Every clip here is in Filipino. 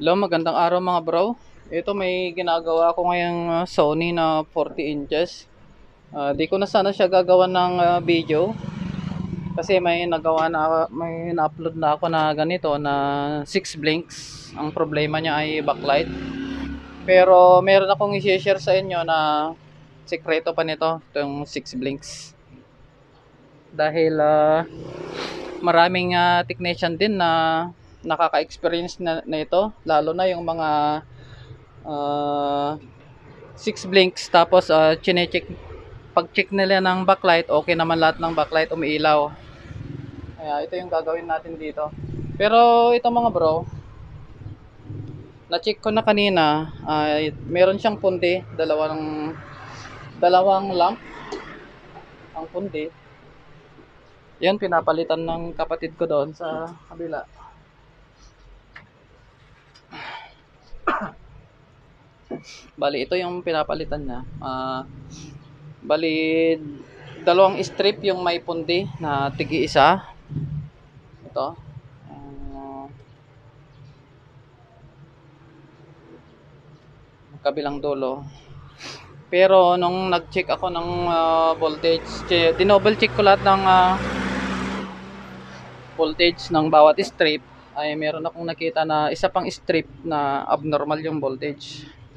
Hello, magandang araw mga bro. Ito may ginagawa ako ngayong Sony na 40 inches. Di ko na sana siya gagawa ng video kasi may na-upload na ako na ganito na 6 blinks. Ang problema niya ay backlight. Pero meron akong i-share sa inyo na sikreto pa nito, itong 6 blinks. Dahil maraming technician din na nakaka-experience na ito, lalo na yung mga uh, 6 blinks tapos chine-check, pag-check nila ng backlight, okay naman lahat ng backlight umiilaw. Kaya ito yung gagawin natin dito. Pero ito mga bro, na-check ko na kanina, meron siyang pundi, dalawang lamp ang pundi. Yan pinapalitan ng kapatid ko doon sa kabila. Bali ito yung pinapalitan niya. Bali dalawang strip yung may pundi na tigi-isa. Ito. Kabilang dulo. Pero nung nag-check ako ng voltage, dinouble check ko lahat ng voltage ng bawat strip, ay meron akong nakita na isa pang strip na abnormal yung voltage.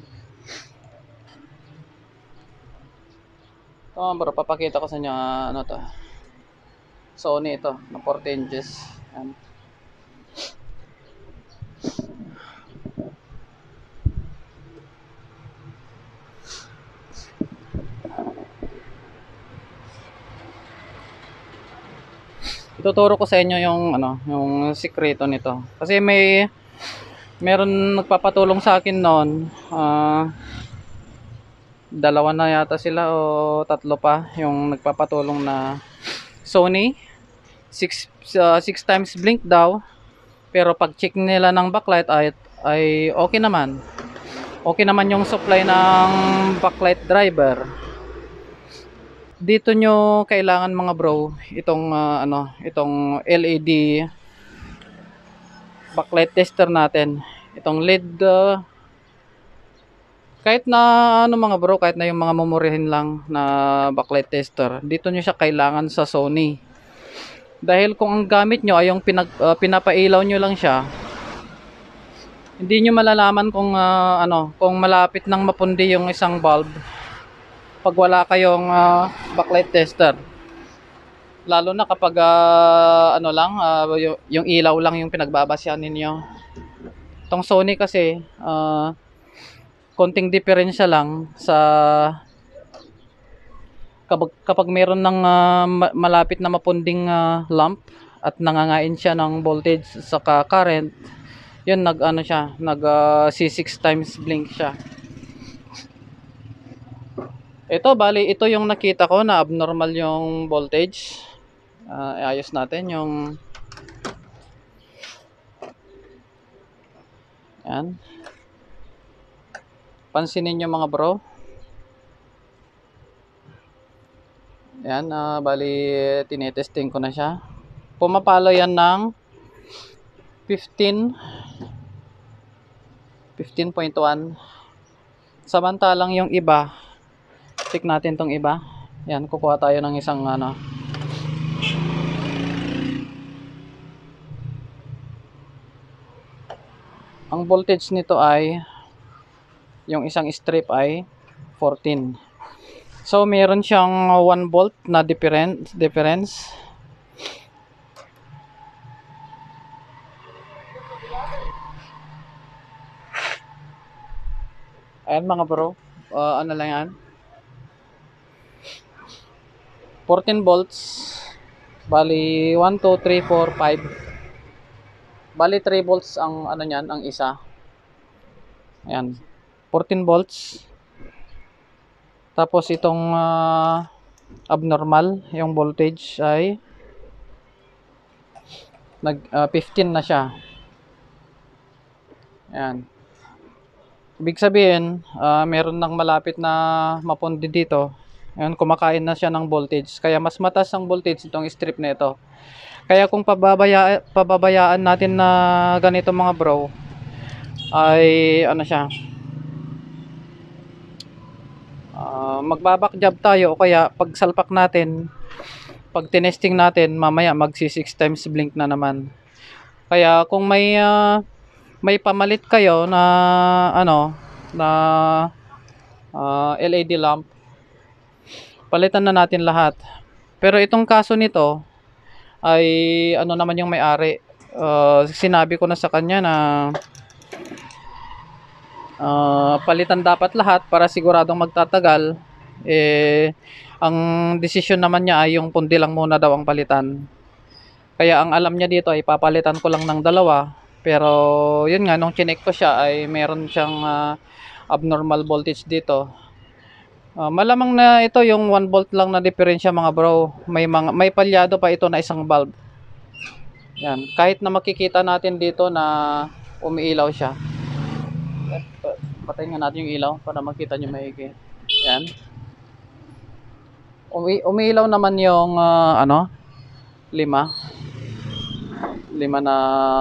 Bro, papakita ko sa inyo ano to. Sony ito, na 40 inches. Yan. Ituturo ko sa inyo yung sikreto nito. Kasi meron nagpapatulong sa akin noon. Dalawa na yata sila o tatlo pa yung nagpapatulong na Sony 6 times blink daw, pero pag check nila ng backlight ay okay naman. Okay naman yung supply ng backlight driver. Dito nyo kailangan mga bro itong LED backlight tester natin. Itong LED kahit na mga bro, kahit na yung mga memoryahin lang na backlight tester, dito nyo siya kailangan sa Sony. Dahil kung ang gamit nyo ay yung pinapailaw nyo lang siya, hindi nyo malalaman kung malapit nang mapundi yung isang bulb pag wala kayong backlight tester. Lalo na kapag yung ilaw lang yung pinagbabasyahan ninyo. Itong Sony kasi konting diferensya lang sa kapag meron ng malapit na mapunding lamp at nangangain siya ng voltage saka current, yun nag C6 times blink siya. Bali ito yung nakita ko na abnormal yung voltage. Ayos natin yung yan. Pansinin nyo mga bro. Yan, bali tinetesting ko na siya. Pumapalo yan ng 15.1. Samantalang yung iba, check natin tong iba. Yan, kukuha tayo ng isang ang voltage nito ay yung isang strip ay 14. So meron siyang 1 volt na difference. Ayan mga bro, ano lang yan, 14 volts. Bali 1, 2, 3, 4, 5. Bali 3 volts ang niyan, ang isa. Ayan, 14 volts. Tapos itong abnormal, yung voltage ay 15 na siya. Ayan. Ibig sabihin, meron nang malapit na mapundi dito. Ayan, kumakain na siya ng voltage. Kaya mas mataas ang voltage itong strip na ito. Kaya kung pababayaan natin na ganito mga bro, ay ano siya, magbaback job tayo o kaya pag salpak natin, pag tinesting natin mamaya magsi 6 times blink na naman. Kaya kung may pamalit kayo na ano na LED lamp, palitan na natin lahat. Pero itong kaso nito ay ano naman yung may-ari, sinabi ko na sa kanya na palitan dapat lahat para siguradong magtatagal. Ang desisyon naman niya ay yung pundi lang muna daw ang palitan. Kaya ang alam niya dito ay papalitan ko lang ng dalawa. Pero yun nga, nung chinek ko siya ay meron siyang abnormal voltage dito. Malamang na ito yung 1 volt lang na diferensya mga bro. May palyado pa ito na isang bulb. Yan, kahit na makikita natin dito na umiilaw siya. Patayin nga natin yung ilaw para makita nyo maigi. Yan. Umiilaw naman yung ano, lima na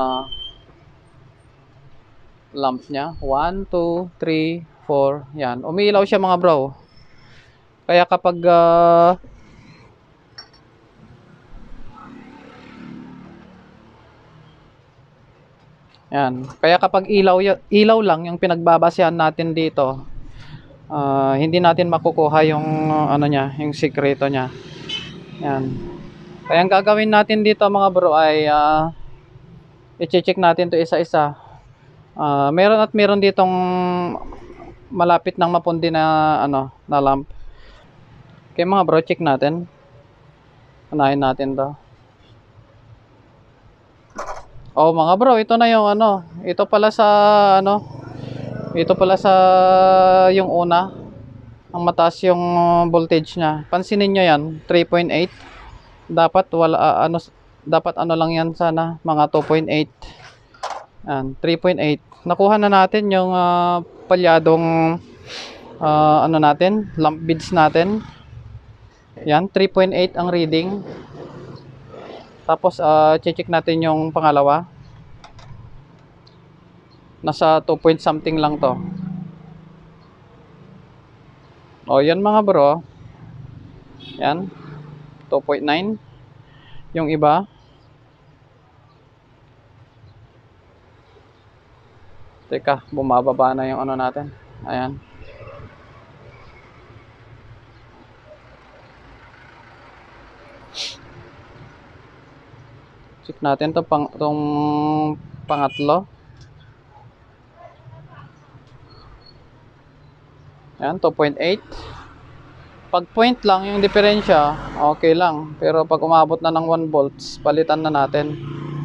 lamp niya. 1, 2, 3, 4. Yan. Umiilaw siya mga bro. Kaya kapag yan. Kaya kapag ilaw lang yung pinagbabasehan natin dito, hindi natin makukuha yung ano niya, yung sikreto niya. Yan. Kaya ang gagawin natin dito mga bro ay i-check natin to isa-isa. Meron ditong malapit ng mapundi na ano, na lamp. Okay mga bro, check natin. Unahin natin to. Oh mga bro, ito na yung ano. Ito pala sa ano. Ito pala sa yung una. Ang mataas yung voltage niya. Pansinin niyo yan, 3.8. Dapat wala dapat ano lang yan sana, mga 2.8. Yan, 3.8. Nakuha na natin yung palyadong ano natin, lamp beads natin. Yan, 3.8 ang reading. Tapos check natin yung pangalawa. Nasa 2 point something lang to. O yan mga bro. Yan, 2.9. Yung iba, teka, bumababa na yung ano natin. Ayan. Check natin to tong pangatlo. Ayan, 2.8. Pag point lang yung diferensya, okay lang. Pero pag umabot na ng 1 volts, palitan na natin.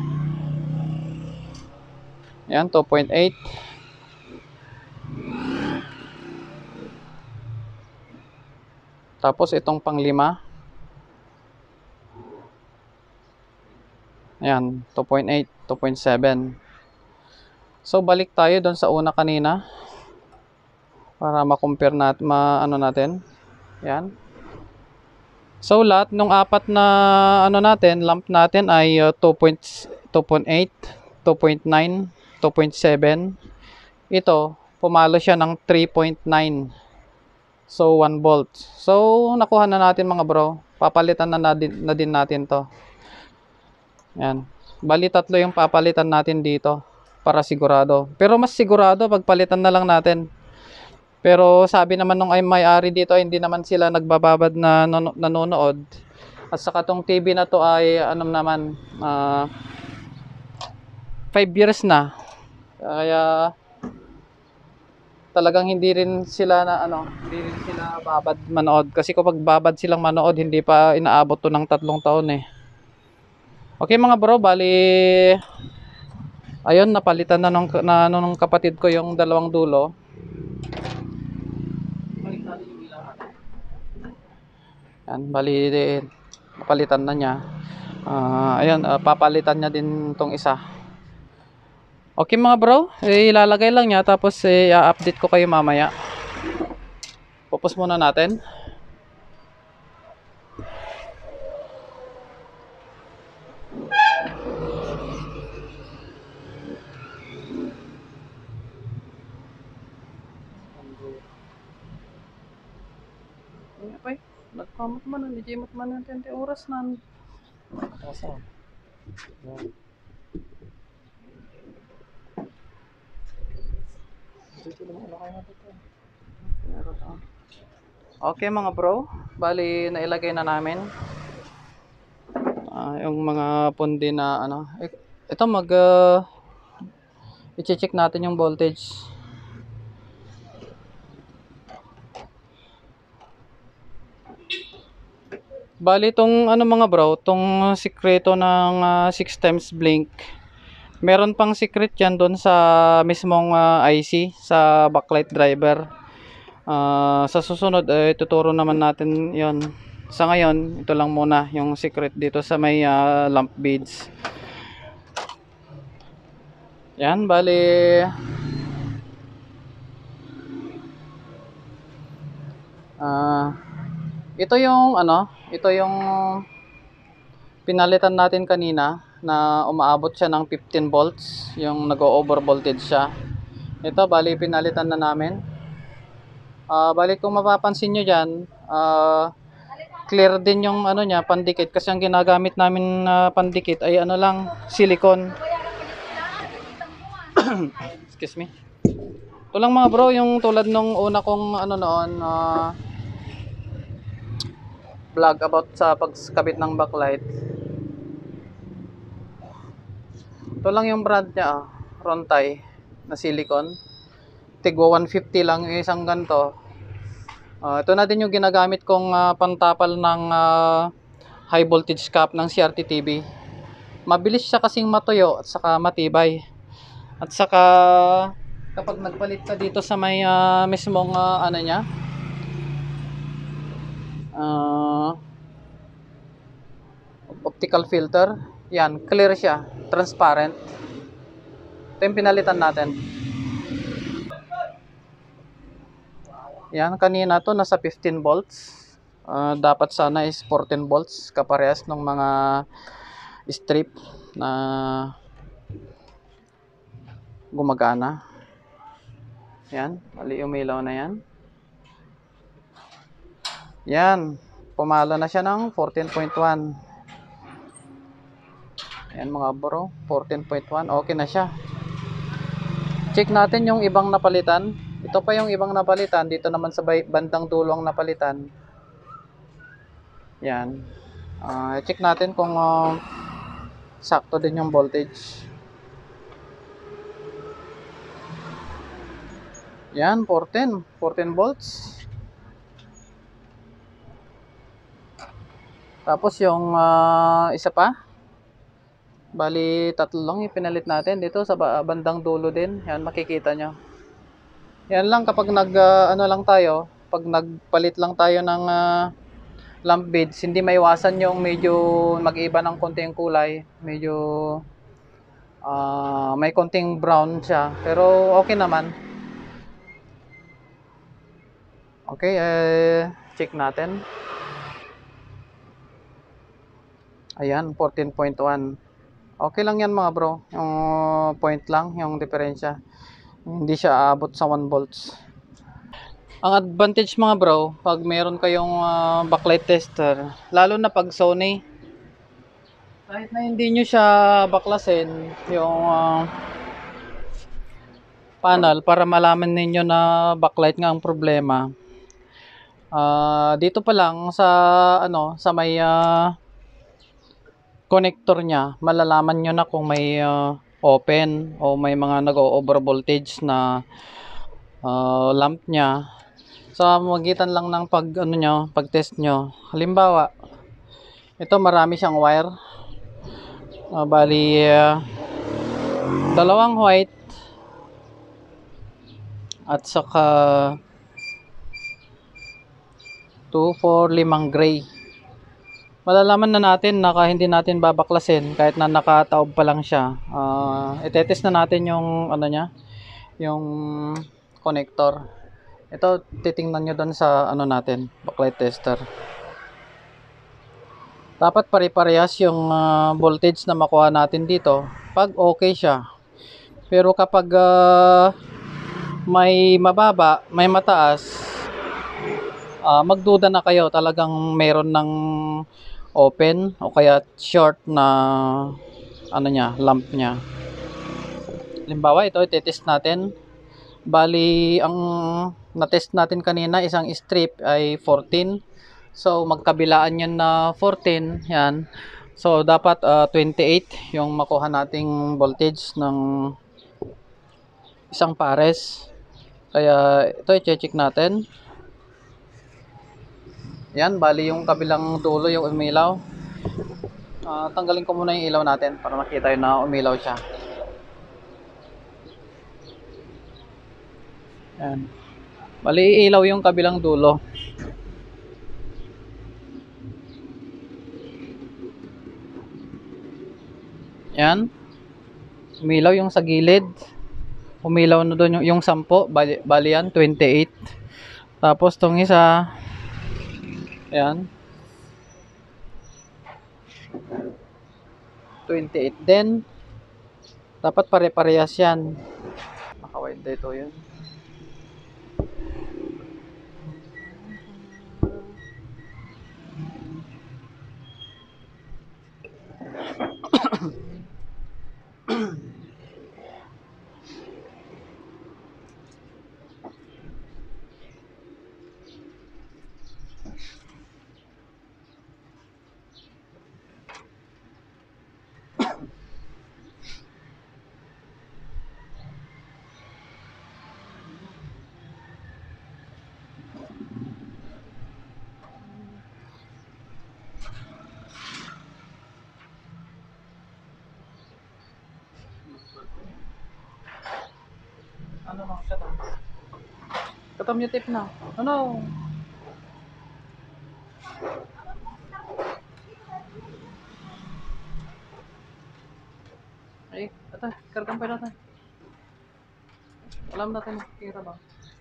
Ayan, 2.8. Tapos itong pang-5. Ayan, 2.8, 2.7. So balik tayo doon sa una kanina para ma-compare natin, ano natin. Ayan. So lahat nung apat na ano natin, lamp natin ay 2.8, 2.9, 2.7. Ito, pumalo siya ng 3.9. So 1 volt. So nakuha na natin mga bro. Papalitan na din natin 'to. Yan. Bali tatlo yung papalitan natin dito para sigurado. Pero mas sigurado pagpalitan na lang natin. Pero sabi naman nung ay may-ari dito, hindi naman sila nagbababad na nanonood. At saka tong TV na to ay ano naman 5 years na. Kaya talagang hindi rin sila babad manood. Kasi kapag babad silang manood, hindi pa inaabot to ng 3 taon eh. Okay mga bro, bali ayun, napalitan na nung kapatid ko yung dalawang dulo. Yan, bali napalitan na niya. Ayun, papalitan niya din tong isa. Okay mga bro, ilalagay lang niya tapos i-update ko kayo mamaya. Pupus muna natin. pa eh. Nagkamot man, hindi jimot man yung 20 oras na. Asa? Dito naman na kayo dito. Okay mga bro, bali nailagay na namin yung mga pundi na ano. Ito i-check natin yung voltage. Bali itong ano mga bro, itong sikreto ng 6 times blink. Meron pang secret yan doon sa mismong IC sa backlight driver. Sa susunod tuturo naman natin yon. Sa ngayon ito lang muna yung secret dito sa may lamp beads. Yan, bali ito yung ano, ito yung pinalitan natin kanina na umaabot siya ng 15 volts, yung nag-over voltage siya. Ito bali pinalitan na namin. Bali kung mapapansin nyo dyan, clear din yung ano niya, pandikit, kasi ang ginagamit namin na pandikit ay ano lang, silicone. Excuse me. Ito lang mga bro, yung tulad nung una kong ano noon, vlog about sa pagkabit ng backlight. Ito lang yung brand niya, Rontay na silicone. Tigwa 150 lang yung isang ganito. Ito na din yung ginagamit kong pantapal ng high voltage cap ng CRT TV. Mabilis siya kasing matuyo at saka matibay. At saka kapag nagpalit ka dito sa may mismong ano niya, optical filter, yan, clear siya, transparent. Ito yung pinalitan natin. Yan, kanina to nasa 15 volts. Dapat sana is 14 volts kaparehas ng mga strip na gumagana. Yan, mali umilaw na yan. Yan, pumalo na siya ng 14.1. Yan mga bro, 14.1, okay na siya. Check natin yung ibang napalitan. Ito pa yung ibang napalitan, dito naman sa bandang dulo ang napalitan. Yan. Check natin kung sakto din yung voltage. Yan, 14 volts. Tapos yung isa pa, bali tatlo lang yung pinalit natin dito sa bandang dulo din. Yan, makikita nyo. Yan lang kapag ano lang tayo, pag nagpalit lang tayo ng lamp beads, hindi maiwasan yung medyo mag-iba ng konting kulay, medyo may konting brown siya, pero okay naman. Okay, check natin. Ayan, 14.1. Okay lang yan mga bro, yung point lang, yung diferensya. Hindi siya aabot sa 1 volts. Ang advantage mga bro, pag meron kayong backlight tester, lalo na pag Sony, kahit na hindi nyo siya baklasin yung panel para malaman ninyo na backlight nga ang problema, dito pa lang sa ano, sa may connector niya, malalaman nyo na kung may open o may mga nag-over voltage na lamp niya sa magitan lang ng pag-test nyo. Halimbawa, ito marami siyang wire. Bali dalawang white at saka 2, 4, 5 gray. Malalaman na natin na hindi natin babaklasin kahit na nakataob pa lang siya. Itetest na natin yung ano niya, yung connector. Ito titingnan nyo doon sa ano natin, backlight tester. Dapat pare-parehas yung voltage na makuha natin dito pag okay siya. Pero kapag may mababa, may mataas, magduda na kayo, talagang meron ng open o kaya short na ano niya, lamp niya. Halimbawa, ito i-test natin. Bali, ang na-test natin kanina, isang strip ay 14. So, magkabilaan yan na 14. Yan. So, dapat 28 yung makuha nating voltage ng isang pares. Kaya, ito i-check natin. Yan, bali yung kabilang dulo yung umilaw. Tanggalin ko muna yung ilaw natin para makita yun na umilaw siya. Yan. Bali, ilaw yung kabilang dulo. Yan. Umilaw yung sa gilid. Umilaw na doon yung 10. Bali yan, 28. Tapos tong isa, yan, 28 din. Dapat pare-parehas yan. Naka-wide dito yun. Ano bang katam? Katam yung tape na. Ano? Ay, ata, kargam pa natin. Alam natin, kira ba?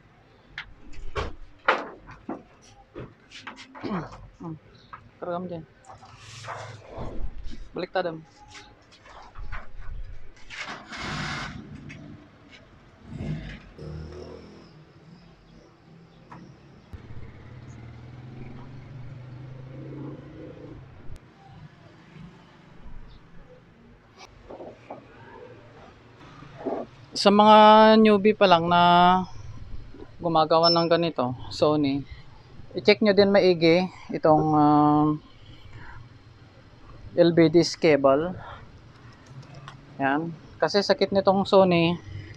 Kargam din. Balik tadam. Sa mga newbie pa lang na gumagawa ng ganito, Sony, i-check nyo din maigi itong LVD's cable. Yan. Kasi sakit nitong Sony,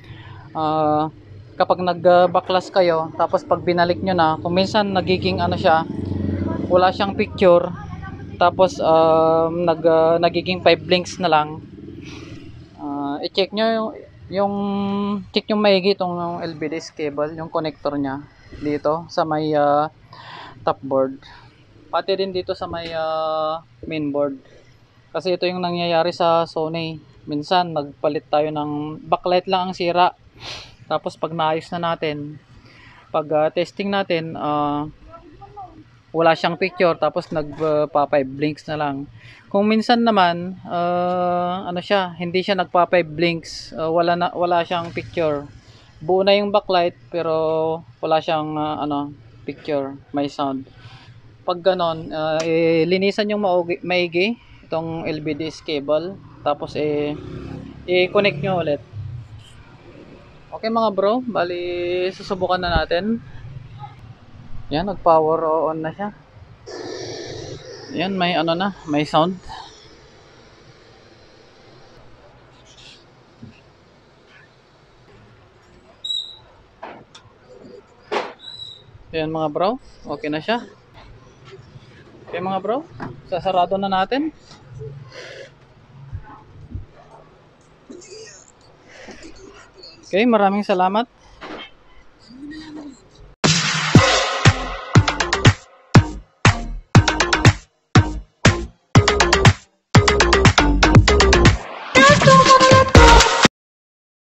kapag nag-backlash kayo, tapos pag binalik nyo na, kung minsan nagiging ano siya, wala siyang picture, tapos nagiging 5 blinks na lang. I-check nyo yung check yung maigi itong LVD's cable, yung connector niya dito sa may top board, pati din dito sa may mainboard. Kasi ito yung nangyayari sa Sony, minsan nagpalit tayo ng backlight lang ang sira, tapos pag naayos na natin, pag testing natin, wala siyang picture, tapos nagpa 5 blinks na lang. Kung minsan naman ano siya, hindi siya nagpa 5 blinks, wala siyang picture, buo na yung backlight pero wala siyang picture, may sound. Pag ganon, linisan yung maigi itong LVD's cable, tapos i-connect nyo ulit. Okay mga bro, bali susubukan na natin. Yan, nag-power on na siya. Yan, may may sound. Yan mga bro, okay na siya. Okay mga bro, sasarado na natin. Okay, maraming salamat.